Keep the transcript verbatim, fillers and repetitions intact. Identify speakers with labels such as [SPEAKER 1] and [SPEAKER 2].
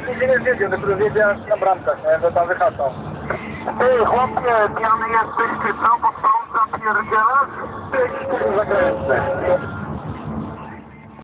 [SPEAKER 1] nigdzie nie zjedzie, dopiero zjedzie aż na bramkach, nie? To tam wyhaczał.
[SPEAKER 2] Ty, chłopie, pijany jesteś, ty co, bo stąd zapierdzielasz?